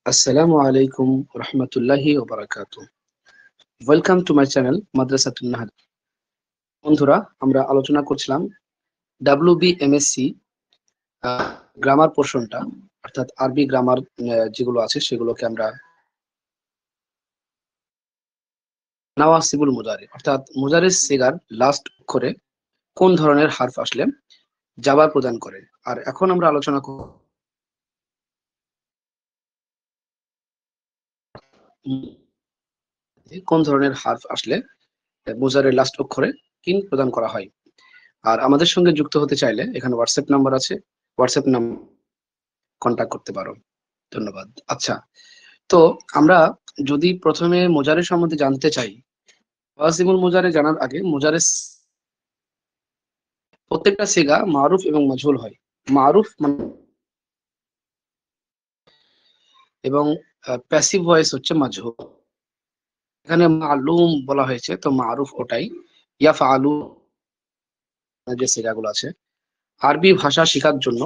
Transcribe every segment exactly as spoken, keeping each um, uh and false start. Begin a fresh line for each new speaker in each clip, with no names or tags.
আসসালামু আলাইকুম রহমতুল্লাহি ওয়া বারাকাতুহু। Welcome to my channel Madrasatun Nahd. বন্ধুরা, আমরা আলোচনা করছিলাম ডাব্লিউবিএমএসসি গ্রামার পোর্শনটা, অর্থাৎ আরবি গ্রামার যেগুলো আছে সেগুলোকে আমরা নাওয়াসিবুল মুজারি অর্থাৎ মুজারির সিগার লাস্ট অক্ষরে কোন ধরনের হারফ আসলে জাবার প্রদান করে। আর এখন আমরা আলোচনা করব কোন ধরনের হারফ আসলে মুজারের লাস্ট অক্ষরে কিন প্রদান করা হয়। আর আমাদের সঙ্গে যুক্ত হতে চাইলে এখানে হোয়াটসঅ্যাপ নাম্বার আছে, হোয়াটসঅ্যাপ নাম্বার কন্ট্যাক্ট করতে পারো। ধন্যবাদ। আচ্ছা, তো আমরা যদি প্রথমে মুজারের সম্বন্ধে জানতে চাই, ওয়াজিবুল মুজারে জানার আগে মুজারের প্রত্যেকটা সিগা মারুফ এবং মাজহুল হয়। মারুফ মানে এবং প্যাসিভ ভয়েস হচ্ছে মাজহুল। এখানে মালুম বলা হয়েছে, তো মারুফ ওটাই। ইয়াফআলু যে সিগাগুলো আছে আরবি ভাষা শেখার জন্য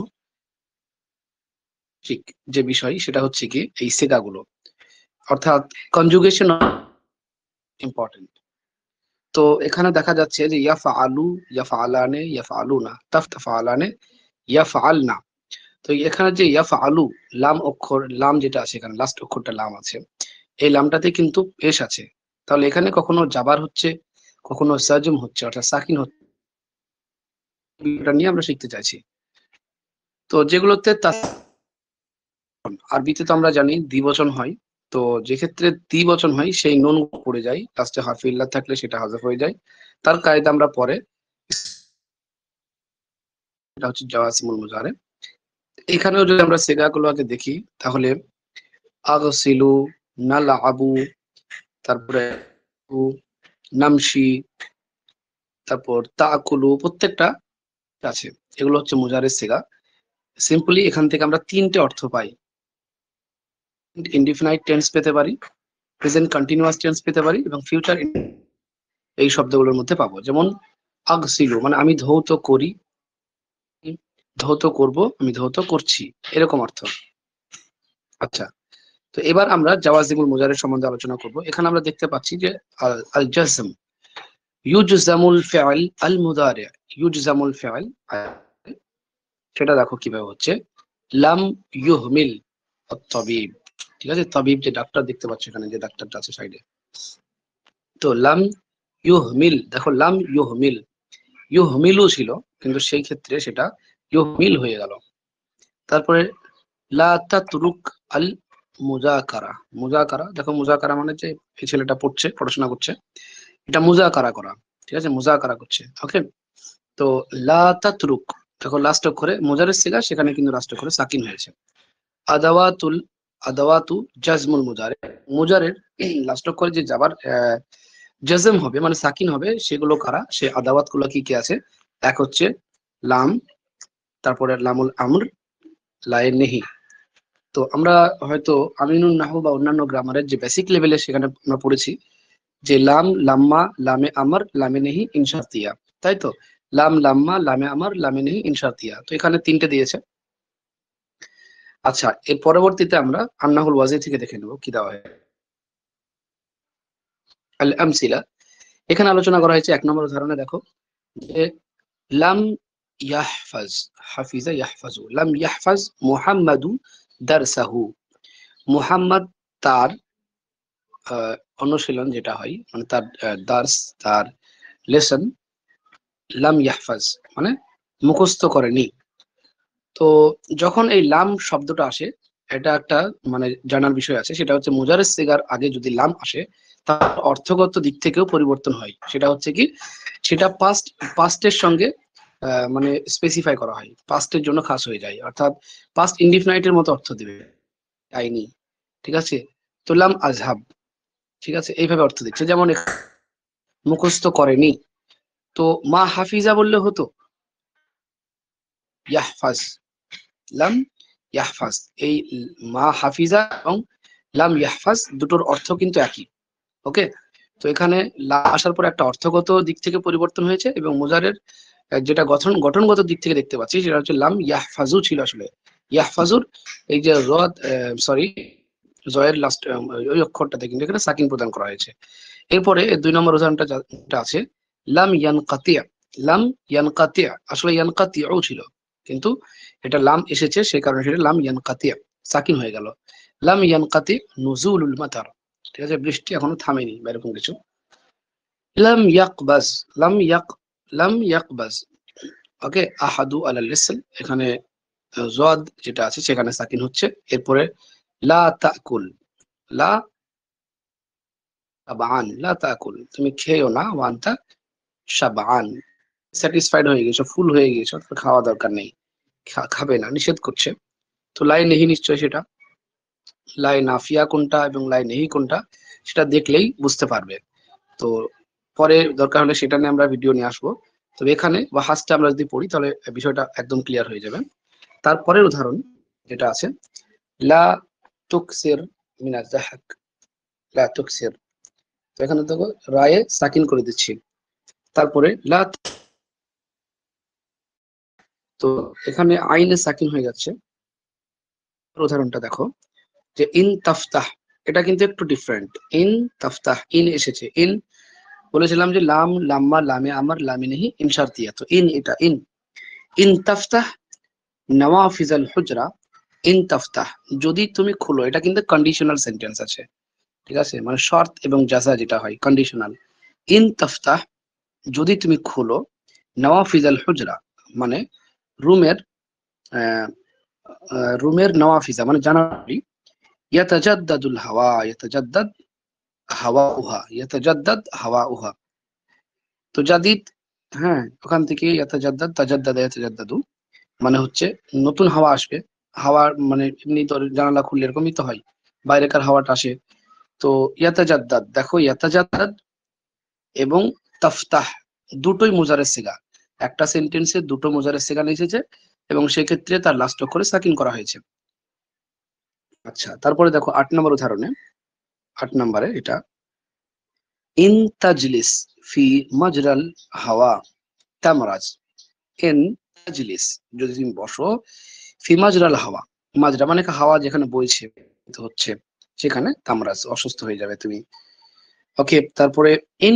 ঠিক যে বিষয় সেটা হচ্ছে কি এই সিগাগুলো, অর্থাৎ কনজুগেশন ইম্পর্টেন্ট। তো এখানে দেখা যাচ্ছে যে ইয়াফআলু, ইয়াফআলানে, ইয়াফআলুনা, তাফতাফআলানে, ইয়াফআলনা। তো এখানে যে ইয়াফআলু লাম অক্ষর, লাম যেটা আছে এখানে লাস্ট অক্ষরটা লাম আছে, এই লামটাতে কিন্তু পেশ আছে। তাহলে এখানে কখনো জাবার হচ্ছে, কখনো সাজম হচ্ছে, অর্থাৎ সাকিন হচ্ছে। এটা নিয়ে আমরা শিখতে চাইছি। তো যেগুলোতে আরবিতে তো আমরা জানি দ্বিবচন হয়, তো যে ক্ষেত্রে দ্বিবচন হয় সেই নুন পড়ে যায়, লাস্টে হারফে ইল্লাত থাকলে সেটা হাযফ হয়ে যায়। তার কায়দা আমরা পরে, এটা হচ্ছে জাওয়াসিমুল মুজারে। এখানেও যদি আমরা সিগাগুলো আগে দেখি তাহলে আগসিলু, নালআবু, তারপরে নামশি, তারপর তাকুলু, প্রত্যেকটা আছে। এগুলো হচ্ছে মুজারের সিগা। সিম্পলি এখান থেকে আমরা তিনটে অর্থ পাই। ইনডিফিনাইট টেন্স পেতে পারি, প্রেজেন্ট কন্টিনিউয়াস টেন্স পেতে পারি এবং ফিউচার এই শব্দগুলোর মধ্যে পাবো। যেমন আগসিলু মানে আমি ধৌত করি, ধৌত করব, আমি ধৌত করছি, এরকম অর্থ। আচ্ছা, তো এবার আমরা জাওয়াজিমুল মুজারের সম্বন্ধে আলোচনা করব। এখানে আমরা দেখতে পাচ্ছি যে আল জাজম, ইউজজামুল ফিআল আল মুদারি, ইউজজামুল ফিআল, সেটা দেখো কিভাবে হচ্ছে। লাম ইউহমিল আত-তাবিব, ঠিক আছে, তাবিব যে ডাক্তার দেখতে পাচ্ছ এখানে, যে ডাক্তারটা আছে সাইডে। তো লাম ইউহমিল, দেখো লাম ইউহমিল, ইউহমিলু ছিল কিন্তু সেই ক্ষেত্রে সেটা ইউহমিল হয়ে গেল। তারপরে লা তাতরুক আল মুজাকারা, মুজাকারা, দেখো মুজাকারা মানে যে এই ছেলেটা পড়ছে, পড়াশোনা করছে, এটা মুজাকারা করা, ঠিক আছে, মুজাকারা করছে। ওকে, তো লা তাতরুক, দেখো লাস্ট অক্ষরে মুজারের সিগা, সেখানে কিন্তু লাস্ট অক্ষরে সাকিন হয়েছে। আদাওয়াতুল, আদাওয়াতু জাজমুল মুজারে, মুজারের লাস্ট অক্ষরে যে যাবার জাজম হবে মানে সাকিন হবে, সেগুলো কারা, সে আদাওয়াত গুলো কি কি আছে। এক হচ্ছে লাম, তারপরে লামুল আমর, লায়ে নেহি। তো আমরা হয়তো আমিনুন নাহু বা অন্যান্য গ্রামারের যে বেসিক লেভেলে সেখানে আমরা পড়েছি যে লাম, লাম্মা, লামে আমর, লামে নেহি, ইনশাতিয়া, তাই তো। লাম, লাম্মা, লামে আমর, লামে নেহি, ইনশাতিয়া। তো এখানে তিনটে দিয়েছে। আচ্ছা, এর পরবর্তীতে আমরা আন্নাহুল ওয়াজি থেকে দেখে নেব কি দেওয়া হয়। আল আমসিলা, এখানে আলোচনা করা হয়েছে এক নম্বর উদাহরণে, দেখো যে লাম ইয়াহফাজ, হাফিজা ইয়াহফাজু, লাম ইয়াহফাজ মুহাম্মাদু দারসাহু, মুহাম্মদ তার আহ, অনুশীলন যেটা হয় মানে তার দার্স, তার লেসন, লাম ইয়াহফাজ মানে মুখস্থ করেনি। তো যখন এই লাম শব্দটা আসে, এটা একটা মানে জানার বিষয় আছে, সেটা হচ্ছে মুজারের সিগার আগে যদি লাম আসে তার অর্থগত দিক থেকেও পরিবর্তন হয়। সেটা হচ্ছে কি, সেটা পাস্ট, পাস্টের সঙ্গে আহ, মানে স্পেসিফাই করা হয়, পাস্টের জন্য খাস হয়ে যায়, অর্থাৎ পাস্ট ইনডিফিনাইটের মতো অর্থ দিবে, আইনি, ঠিক আছে। তো লাম আজহাব, ঠিক আছে, এইভাবে অর্থ দিচ্ছে। যেমন মুখস্থ করেনি, তো মা হাফিজা বললে হতো ইয়াহফাজ, লাম ইয়াহফাজ। এই মা হাফিজা এবং লাম ইয়াহফাজ দুটোর অর্থ কিন্তু একই। ওকে, তো এখানে লা আসার পর একটা অর্থগত দিক থেকে পরিবর্তন হয়েছে এবং মুজারের যেটা গঠন, গঠনগত দিক থেকে দেখতে পাচ্ছি সেটা হচ্ছে লাম ইয়াহফাজু ছিল আসলে ইয়াহফাজুর, এই যে রদ, সরি, জয়ের লাস্ট ওই অক্ষরটাতে কিন্তু এখানে সাকিন প্রদান করা হয়েছে। এরপরে দুই নম্বর উদাহরণটা যেটা আছে লাম ইয়ানকাতিয়া। লাম ইয়ানকাতিয়া আসলে ইয়ানকাতিউ ছিল, কিন্তু এটা লাম এসেছে সেই কারণে সেটা লাম ইয়ানকাতিয়া সাকিন হয়ে গেল। লাম ইয়ানকাতি নুজুলুল মাতার, ঠিক আছে, বৃষ্টি এখনো থামেনি বা এরকম কিছু। লাম ইয়াকবাজ, লাম ইয়াক লাম ইয়াকবাজ, ওকে, আহাদু আলাল ইসল, এখানে জদ যেটা আছে সেখানে সাকিন হচ্ছে। এরপরে লা তাকুল, লা শাবান, লা তাকুল তুমি খেও না, ওয়ান্তা শাবান স্যাটিসফাইড হয়ে গেছো, ফুল হয়ে গেছো, খাওয়া দরকার নেই, খাবে না, নিষেধ করছে। তো লাই নেহি নিশ্চয় সেটা, লাই নাফিয়া কোনটা এবং লাই নেহি কোনটা সেটা দেখলেই বুঝতে পারবে। তো পরে দরকার হলে সেটা নিয়ে আমরা ভিডিও নিয়ে আসবো। তবে এখানে বা হাসটা আমরা যদি পড়ি তাহলে বিষয়টা একদম ক্লিয়ার হয়ে যাবে। তারপরের উদাহরণ যেটা আছে লা তুকসির মিনাজ যাহাক, লা তুকসির, তো এখানে দেখো রায়ে সাকিন করে দিচ্ছি। তারপরে লা, তো এখানে আইনে সাকিন হয়ে যাচ্ছে। উদাহরণটা দেখো যে ইন তাফতাহ, এটা কিন্তু একটু ডিফারেন্ট। ইন তাফতাহ, ইন এসেছে, ইন বলেছিলাম যে লাম লাম্মা লামে আমার লামে নেহি ইন শারতিয়া, তো ইন এটা ইন। ইন তাফতাহ নওয়াফিজাল হুজরা, ইন তাফতাহ যদি তুমি খুলো, এটা কিন্তু কন্ডিশনাল সেন্টেন্স আছে, ঠিক আছে, মানে শর্ত এবং জাযা যেটা হয় কন্ডিশনাল। ইন তাফতাহ যদি তুমি খুলো, নওয়াফিজাল হুজরা মানে রুমের রুমের নওয়াফিজা মানে জানালা, ইয়াতাজাদ্দাদুল হাওয়া, ইয়াতাজাদ্দাদ হাওয়া উহা, ইয়াতাজাদ্দাদ হাওয়া উহা, তো জাদিদ, হ্যাঁ ওখান থেকে ইয়াতাজাদ্দাদ তাজাদ্দাদা ইয়াতাজাদ্দাদু মানে হচ্ছে নতুন হাওয়া আসবে। হাওয়ার মানে এমনি তো জানালা খুললে এরকমই তো হয়, বাইরেকার হাওয়াটা আসে। তো ইয়াতাজাদ্দাদ দেখো, ইয়াতাজাদ্দাদ এবং তাফতাহ দুটোই মুজারের সিগা, একটা সেন্টেন্সে দুটো মুজারের সিগা এসেছে এবং সেক্ষেত্রে তার লাস্ট অক্ষরে সাকিন করা হয়েছে। আচ্ছা, তারপরে দেখো আট নম্বর উদাহরণে, আট নম্বরে এটা ইন তাজলিস ফি মাজরাল হাওয়া তামরাজ, ইন তাজলিস যদি তুমি বসো, ফি মাজরাল হাওয়া, মাজরা মানে হাওয়া যেখানে বইছে হচ্ছে সেখানে তামরাজ অসুস্থ হয়ে যাবে তুমি, ওকে। তারপরে ইন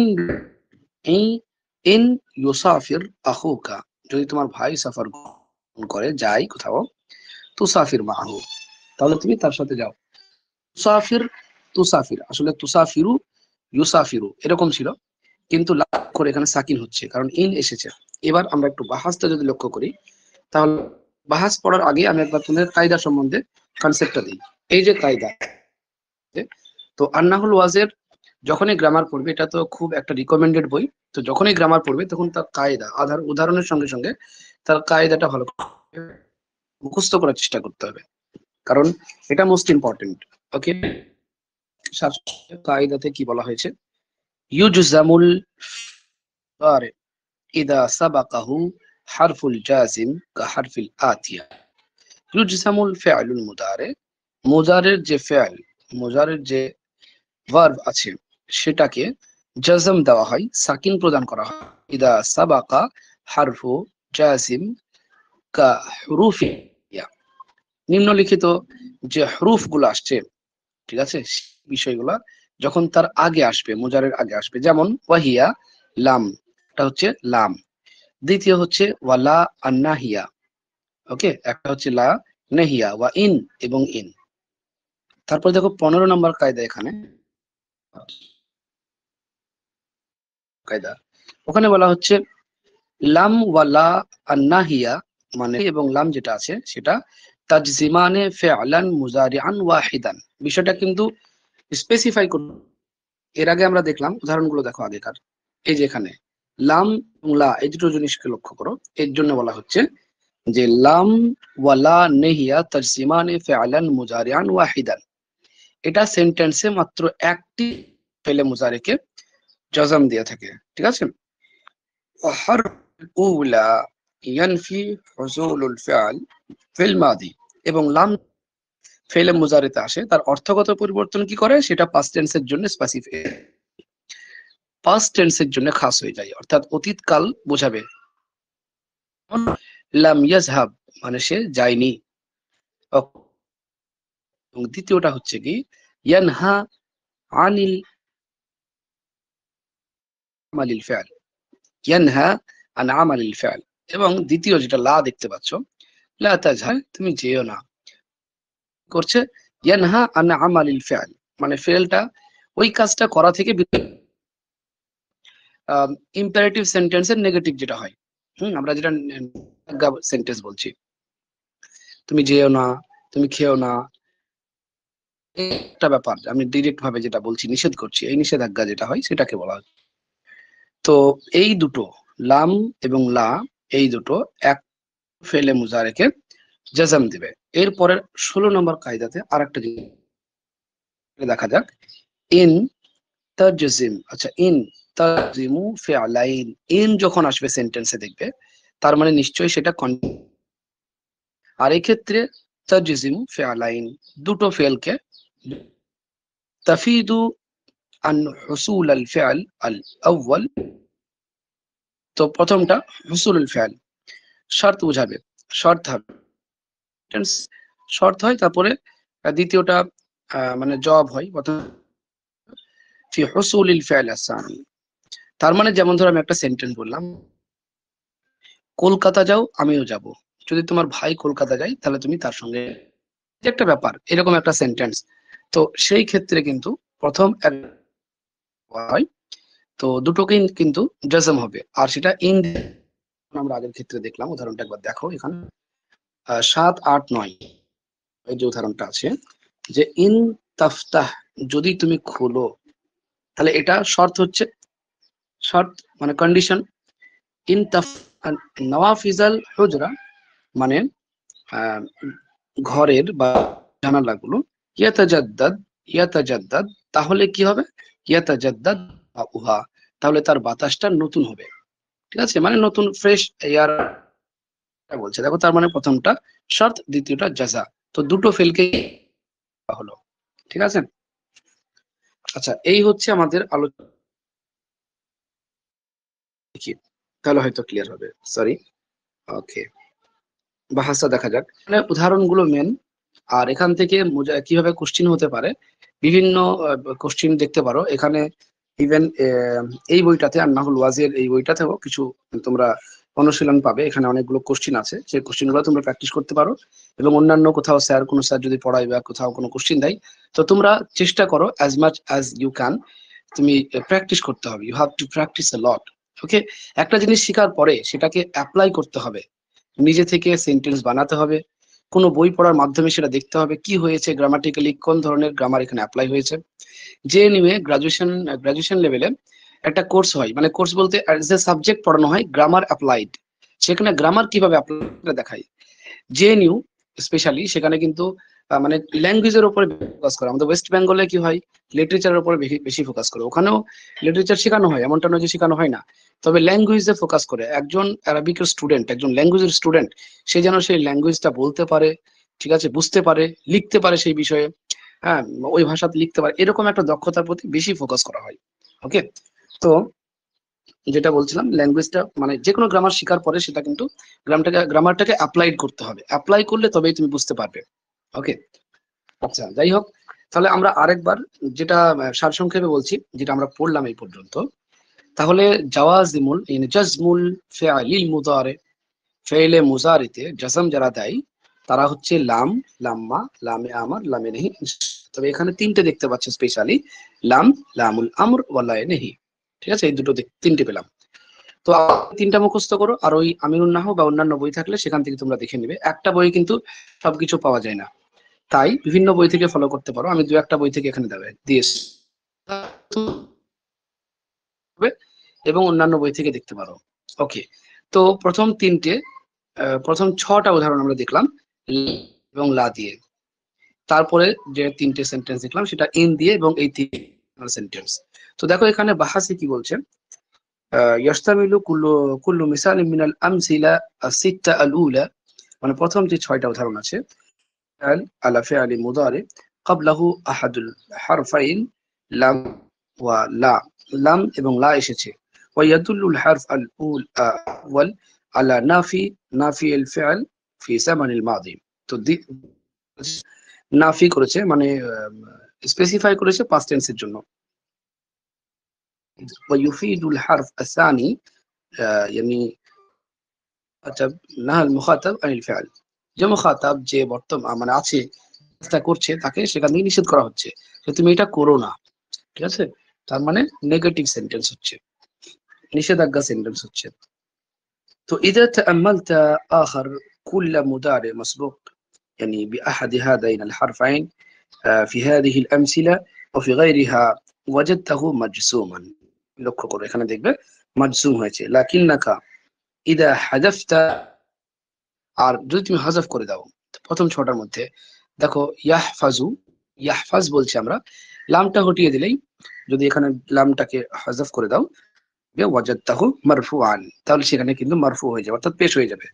ইন ইউসাফির আখুকা, যদি তোমার ভাই সফর করে যায় কোথাও, তুসাফির মাহু তাহলে তুমি তার সাথে যাও। তুসাফির তুসাফির আসলে তুসাফিরু ইউসাফিরু এরকম ছিল, কিন্তু লাভ করে এখানে সাকিন হচ্ছে কারণ ইন এসেছে। এবার আমরা একটু বাহাসটা যদি লক্ষ্য করি, তাহলে বাহাস পড়ার আগে আমি একবার তোমাদের কায়দা সম্বন্ধে কনসেপ্টটা দিই। এই যে কায়দা, তো আন্নাহুল ওয়াজের যখনই গ্রামার পড়বে, এটা তো খুব একটা রিকমেন্ডেড বই, তো যখনই গ্রামার পড়বে তখন তার কায়দা আধার উদাহরণের সঙ্গে সঙ্গে তার কায়দাটা ভালো মুখস্থ করার চেষ্টা করতে হবে, কারণ এটা মোস্ট ইম্পর্টেন্ট, ওকে। কায়দাতে কি বলা হয়েছে, ইউজজামুল ফারে ইদা সাবাকাহু হারফুল জাজিম কা হারফিল আতিয়া। ইউজজামুল ফি'লুল মুদারে, মুজারের যে ফেল, মুজারের যে ভার্ব আছে সেটাকে জাজম দেওয়া হয়, সাকিন প্রদান করা হয়, ইদা সাবাকা হারফু জাজিম কা হুরুফিয়া, নিম্নলিখিত যে হরুফ গুলো আসছে, ঠিক আছে, বিষয়গুলা যখন তার আগে আসবে, মুজারের আগে আসবে, যেমন ওয়াহিয়া লাম, এটা হচ্ছে লাম। দ্বিতীয় হচ্ছে ওয়ালা আন্নাহিয়া, ওকে, একটা হচ্ছে লা নেহিয়া ওয়া ইন এবং ইন। তারপর দেখো পনেরো নম্বর কায়দা, এখানে কায়দা ওখানে বলা হচ্ছে লাম ওয়ালা আন্নাহিয়া মানে এবং লাম যেটা আছে সেটা তাজজিমানে ফি'লান মুজারিআন ওয়াহিদান, বিষয়টা কিন্তু স্পেসিফাই করুন। এর আগে আমরা দেখলাম উদাহরণগুলো দেখো আগেকার, এই যে এখানে লাম এবং লা এই দুটো জিনিসকে লক্ষ্য করো, এর জন্য বলা হচ্ছে যে লাম ওয়ালা নেহিয়া তাজজিমানে ফি'লান মুজারিআন ওয়াহিদান, এটা সেন্টেন্সে মাত্র একটি ফেলে মুজারিকে জজম দিয়ে থাকে, ঠিক আছে। وحرف الأولى ينفي حصول الفعل في الماضي, এবং লাম ফেলে মুজারিতে আসে, তার অর্থগত পরিবর্তন কি করে, সেটা পাস্ট টেন্সের জন্য স্পেসিফিক, পাস্ট টেন্সের জন্য খাস হয়ে যায়, অর্থাৎ অতীত কাল বোঝাবে। লাম ইয়াজহাব মানে সে যায়নি। এবং দ্বিতীয়টা হচ্ছে কি ইয়ানহা আনিল আমালিল ফি'ল, ইয়ানহা আন আমালিল ফি'ল। এবং দ্বিতীয় যেটা লা দেখতে পাচ্ছ, লা তাজহার, তুমি যেও না, করছে ইয়ানহা আন আমালিল ফি'ল, মানে ফেলটা ওই কাজটা করা থেকে ইম্পারেটিভ সেন্টেন্সের নেগেটিভ যেটা হয়, হুম আমরা যেটা সেন্টেন্স বলছি, তুমি যেও না, তুমি খেও না, একটা ব্যাপার আমি ডিরেক্ট ভাবে যেটা বলছি নিষেধ করছি, এই নিষেধাজ্ঞা যেটা হয় সেটাকে বলা হয়। তো এই দুটো লাম এবং লা, এই দুটো এক ফেলে মুজারেকে জাজাম দিবে। এরপরের ষোলো নম্বর কায়দাতে আর একটা জিনিস দেখা যাক, ইন তাজজিম। আচ্ছা, ইন তাজিমু ফি'লাইন, ইন যখন আসবে সেন্টেন্সে দেখবে তার মানে নিশ্চয়ই সেটা কন্টিনিউ। আর এই ক্ষেত্রে তাজজিমু ফি'লাইন, দুটো ফেলকে তাফিদু আন হুসুল আল ফি'ল আল আউয়াল। তো প্রথমটা হুসুল আল ফি'ল, শর্ত বোঝাবে, শর্ত হবে, শর্ত হয়, তারপরে দ্বিতীয়টা আহ, মানে জবাব হয়, প্রথম ফি হুসুলিল ফি'ল আস-সানি। তার মানে যেমন ধরো আমি একটা সেন্টেন্স বললাম, কলকাতা যাও আমিও যাব, যদি তোমার ভাই কলকাতা যায় তাহলে তুমি তার সঙ্গে, যে একটা ব্যাপার এরকম একটা সেন্টেন্স। তো সেই ক্ষেত্রে কিন্তু প্রথম এক হয়, তো দুটোকেই কিন্তু জাজম হবে, আর সেটা ইন। আমরা আগের ক্ষেত্রে দেখলাম, উদাহরণটা একবার দেখো এখানে, আহ, সাত আট নয়, এই যে উদাহরণটা আছে, যে ইন তাফতাহ, যদি তুমি খোলো, তাহলে এটা শর্ত হচ্ছে, শর্ত মানে কন্ডিশন। ইন তাফ নওয়াফিজাল হুজরা, মানে আহ, ঘরের বা জানালাগুলো, ইয়াতাজাদ্দাদ, ইয়াতাজাদ্দাদ, তাহলে কি হবে, ইয়াতাজাদ্দাদ উহা, তাহলে তার বাতাসটা নতুন হবে, ঠিক আছে, মানে নতুন ফ্রেশ এয়ার বলছে। দেখো তার মানে প্রথমটা শর্ত, দ্বিতীয়টা জাযা, তো দুটো ফেলকে হলো, ঠিক আছে। আচ্ছা, এই হচ্ছে আমাদের আলোচনা, দেখি তাহলে হয়তো ক্লিয়ার হবে, সরি। ওকে, বাহাসা দেখা যাক, মানে উদাহরণগুলো মেন, আর এখান থেকে মুজা- কিভাবে কোশ্চিন হতে পারে, বিভিন্ন কোশ্চিন দেখতে পারো এখানে। ইভেন এই বইটাতে আন্নাহুল ওয়াজির, এই বইটাতেও কিছু তোমরা অনুশীলন পাবে, এখানে অনেকগুলো কোশ্চিন আছে, সেই কোশ্চিন গুলো তোমরা প্র্যাকটিস করতে পারো। এবং অন্যান্য কোথাও স্যার, কোনো স্যার যদি পড়ায় বা কোথাও কোনো কোশ্চিন দেয়, তো তোমরা চেষ্টা করো as much as you can, তুমি প্র্যাকটিস করতে হবে, you have to practice a lot. Okay, একটা জিনিস শেখার পরে সেটাকে অ্যাপ্লাই করতে হবে, নিজে থেকে সেন্টেন্স বানাতে হবে, কোনো বই পড়ার মাধ্যমে সেটা দেখতে হবে কি হয়েছে গ্রামাটিক্যালি, কোন ধরনের গ্রামার এখানে অ্যাপ্লাই হয়েছে। যে নিয়ে গ্রাজুয়েশন গ্রাজুয়েশন লেভেলে একটা কোর্স হয়, মানে কোর্স বলতে যে সাবজেক্ট পড়ানো হয় গ্রামার অ্যাপ্লাইড, সেখানে গ্রামার কিভাবে অ্যাপ্লাই দেখায়। জেএনইউ স্পেশালি সেখানে কিন্তু আহ, মানে ল্যাঙ্গুয়েজের উপরে ফোকাস করে। আমাদের ওয়েস্ট বেঙ্গলে কি হয়, লিটারেচারের উপরে বেশি ফোকাস করে, ওখানেও লিটারেচার শেখানো হয়, এমনটা নয় যে শেখানো হয় না, তবে ল্যাঙ্গুয়েজে ফোকাস করে। একজন অ্যারাবিকের স্টুডেন্ট, একজন ল্যাঙ্গুয়েজের স্টুডেন্ট, সে যেন সেই ল্যাঙ্গুয়েজটা বলতে পারে, ঠিক আছে, বুঝতে পারে, লিখতে পারে সেই বিষয়ে, হ্যাঁ, ওই ভাষাতে লিখতে পারে, এরকম একটা দক্ষতার প্রতি বেশি ফোকাস করা হয়। ওকে, তো যেটা বলছিলাম, ল্যাঙ্গুয়েজটা মানে যে কোনো গ্রামার শেখার পরে সেটা কিন্তু গ্রামটাকে গ্রামারটাকে অ্যাপ্লাইড করতে হবে, অ্যাপ্লাই করলে তবেই তুমি বুঝতে পারবে। ওকে, আচ্ছা, যাই হোক, তাহলে আমরা আরেকবার যেটা আহ, সারসংক্ষেপে বলছি, যেটা আমরা পড়লাম এই পর্যন্ত, তাহলে জাওয়াজিমুল ইন জাজমুল ফিআলিল মুদারে, ফেইলে মুজারিতে জাজম যারা দেয় তারা হচ্ছে লাম, লাম্মা, লামে আমার, লামে নেহি। তবে এখানে তিনটে দেখতে পাচ্ছ স্পেশালি, লাম, লামুল আমর, ওয়ালায়ে নেহি, ঠিক আছে, এই দুটো দেখ- তিনটে পেলাম। তো তিনটা মুখস্থ করো, আর ওই আমিরুন নাহু বা অন্যান্য বই থাকলে সেখান থেকে তোমরা দেখে নিবে, একটা বই কিন্তু সবকিছু পাওয়া যায় না, তাই বিভিন্ন বই থেকে ফলো করতে পারো, আমি দু একটা বই থেকে এখানে দেবে দিয়েছি, এবং অন্যান্য বই থেকে দেখতে পারো। ওকে, তো প্রথম তিনটে আহ, প্রথম ছটা উদাহরণ আমরা দেখলাম ল এবং লা দিয়ে, তারপরে যে তিনটে সেন্টেন্স দেখলাম সেটা ইন দিয়ে, এবং এই তিন সেন্টেন্স। তো দেখো এখানে বাহাসি কি বলছে, আহ, ইয়াশতামিলু কুল্লু কুল্লু মিসালিন মিনাল আমসিলা আসিত্তা আল উলা, মানে প্রথম যে ছয়টা উদাহরণ আছে, আল আলা ফিআলি মুদারি ক্বাবলাহু আহাদুল হারফাইন লাম ওয়া লা, লাম এবং লা এসেছে, ওয়া ইয়াদুল্লুল হারফ আল উল আউয়াল আলা নাফি, নাফি আল ফিআল ফি জামানিল মাদি। তো দি- নাফি করেছে, মানে স্পেসিফাই করেছে পাস্ট টেন্সের জন্য। ويفيد الحرف الثاني آه يعني نهى المخاطب عن الفعل যে মুখাতাব যে বর্তমান মানে আছে চেষ্টা করছে তাকে সেখান থেকে নিষেধ করা হচ্ছে যে তুমি এটা করো না, ঠিক আছে? তার মানে নেগেটিভ সেন্টেন্স হচ্ছে, নিষেধাজ্ঞা সেন্টেন্স হচ্ছে। তো إذا تأملت آخر كل مضارع مسبوق يعني بأحد هذين الحرفين في هذه الأمثلة وفي غيرها وجدته مجزوما। লক্ষ্য করো এখানে দেখবে মাজজুম হয়েছে লাকিন্নাকা ইদা হাযাফতা, আর যদি তুমি হাযাফ করে দাও প্রথম ছটার মধ্যে দেখো ইয়াহফাজু, ইয়াহফাজ বলছি আমরা, লামটা হটিয়ে দিলেই যদি এখানে লামটাকে হাযাফ করে দাও ওয়াজাদতাহু মারফুআন, তাহলে সেখানে কিন্তু মারফু হয়ে যাবে অর্থাৎ পেশ হয়ে যাবে।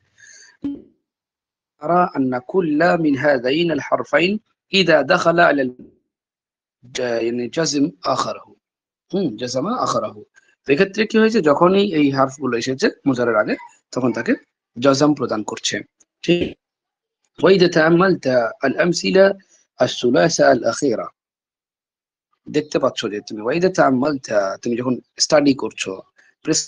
আরা আন্না কুল্লা মিন হাযাইন আল হারফাইন ইদা দাখালা আলা يعني জাযম আখারাহু হুম জাযামা আখারাহু। তো এক্ষেত্রে কি হয়েছে, যখনই এই হারফগুলো এসেছে মুজারের আগে তখন তাকে জাযাম প্রদান করছে, ঠিক। وإذا تأملت الأمثلة الثلاثة الأخيرة দেখতে পাচ্ছ যে তুমি ওয়াইদা তাআম্মালতা তুমি যখন স্টাডি করছো প্রেস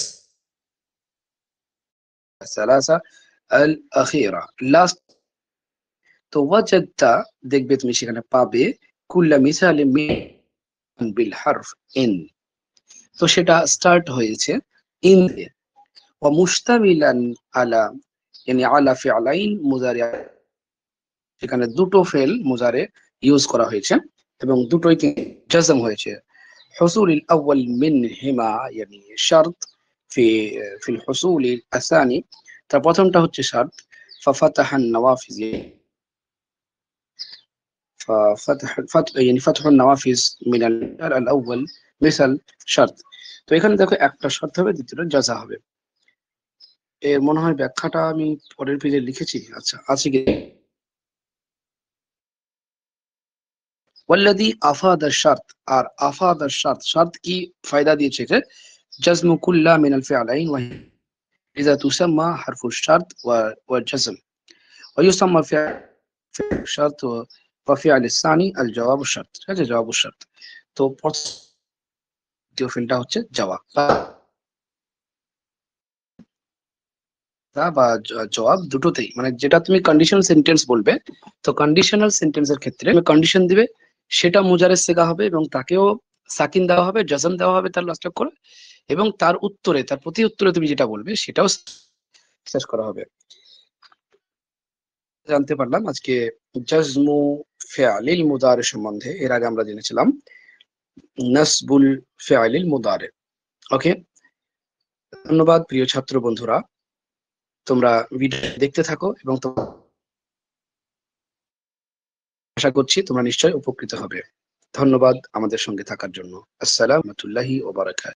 সালাসা আল আখিরা লাস্ট, তো ওয়াজাদতা দেখবে তুমি সেখানে পাবে কুল্লা মিসালিন মিন বিল হারফ ইন, তো সেটা স্টার্ট হয়েছে ইন দিয়ে ওয়া মুশতামিলান আলা يعني আলা ফিআলাইন মুজারি, সেখানে দুটো ফেল মুজারে ইউজ করা হয়েছে এবং দুটোই জাযম হয়েছে। حصول الأول منهما يعني شرط في في الحصول الثاني، তার প্রথমটা হচ্ছে শর্ত ففتح النوافذ ففتح فتح يعني فتح النوافذ من الأول مثل شرط। তো এখানে দেখো একটা শর্ত হবে দ্বিতীয়টা জাযা হবে। এর মনে হয় ব্যাখ্যাটা আমি পরের পেজে লিখেছি, আচ্ছা আছে কি والذي أفاد الشرط আর أفاد الشرط শর্ত কি ফায়দা দিয়েছে যে جزم كل من الفعلين وهي إذا تسمى حرف الشرط والجزم ويسمى فعل الشرط وفعل الثاني الجواب الشرط، هذا جواب الشرط। তো দ্বিতীয় ফেলটা হচ্ছে জবাব বা জবাব দুটোতেই, মানে যেটা তুমি কন্ডিশনাল সেন্টেন্স বলবে তো কন্ডিশনাল সেন্টেন্সের ক্ষেত্রে কন্ডিশন দিবে সেটা মুজারের সিগা হবে এবং তাকেও সাকিন দেওয়া হবে, জাযম দেওয়া হবে তার লাস্ট করে, এবং তার উত্তরে তার প্রতি উত্তরে তুমি যেটা বলবে সেটাও শেষ করা হবে। জানতে পারলাম আজকে জাজমু ফিআলিল মুদারি সম্বন্ধে। এর আগে আমরা জেনেছিলাম নাসবুল ফিআলিল মুদারি। ওকে, ধন্যবাদ প্রিয় ছাত্র বন্ধুরা, তোমরা ভিডিও দেখতে থাকো এবং আশা করছি তোমরা নিশ্চয়ই উপকৃত হবে। ধন্যবাদ আমাদের সঙ্গে থাকার জন্য। আসসালামু আলাইকুম ওয়া বারাকাতুহু।